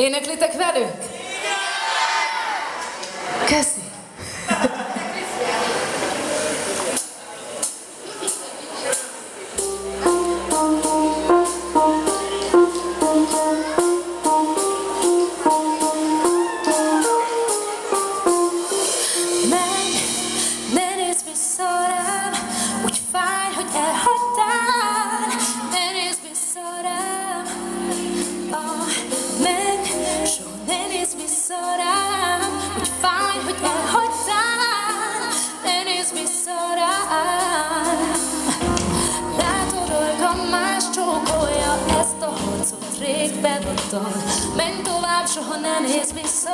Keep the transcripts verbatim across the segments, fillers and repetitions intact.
Éneklitek velük? Köszi! Menj tovább, soha ne nézz vissza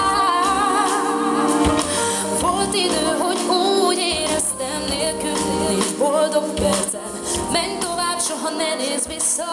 rám. Volt idő, hogy úgy éreztem nélkül nincs boldog percen. Menj tovább, soha ne nézz vissza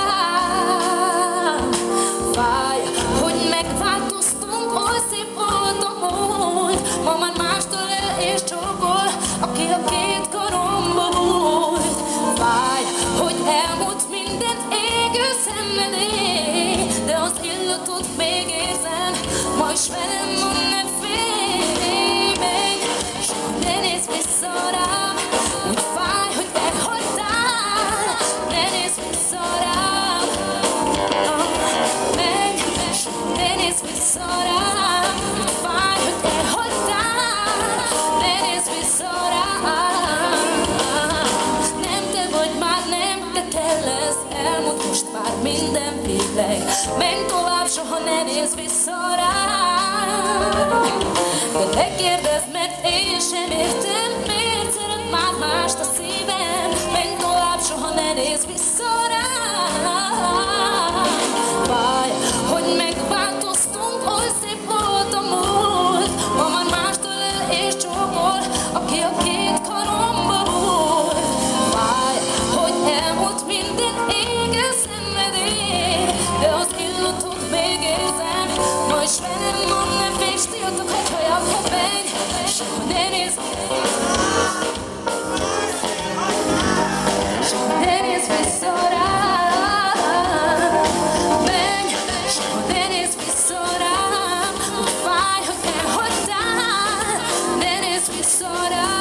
rám. Fáj, hogy megváltoztunk, oly szép volt a múlt. Ma már mástól el és csókol, aki a két karomba volt. Fáj, hogy elmúlt minden égő szenvedély, de az illatot még érzem, ma is velem van, ne félj meg. Soha ne nézz vissza rám, úgy fáj, hogy elhagytál. Ne nézz vissza rám, meg. Soha ne nézz vissza rám, úgy fáj, hogy elhagytál. Ne nézz vissza rám. Nem te vagy már, nem te kell lesz, elmúlt most már minden végleg. Menj tovább, soha ne nézz vissza rám. De ne kérdezd, mert én sem értem, miért szeret már mást a szívem. Menj tovább, soha ne nézz vissza rám. Fáj, hogy megváltoztunk, oly szép volt a múlt. Ma már mástól el és csókol, aki a két karomba volt. Fáj, hogy elmúlt minden égő szenvedély, de az illatot még érzem, ma is velem van, ne félj, tiltok, hogy hajak, ha menj, soha ne nézz, soha ne nézz vissza rám. Menj, soha ne nézz vissza rám, úgy fáj, hogy elhagytál. Ne nézz vissza rám.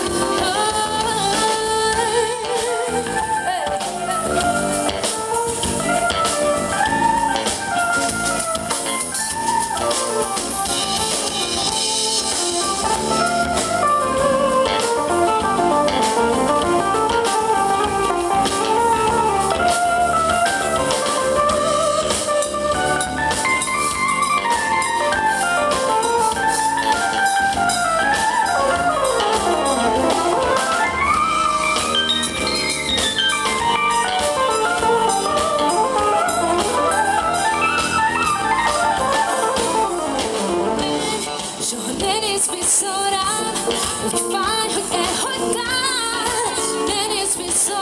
Úgy fáj, hogy elhagytál. Ne nézz vissza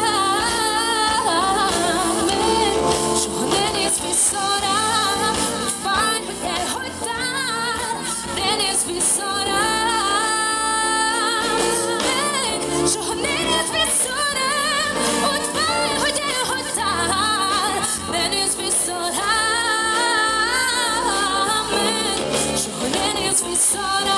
rám. Soha ne nézz vissza rám. Úgy fáj, hogy elhagytál. Ne nézz vissza rám. Soha ne nézz vissza rám. Úgy fáj, hogy elhagytál. Ne nézz vissza rám. Soha ne nézz vissza rám.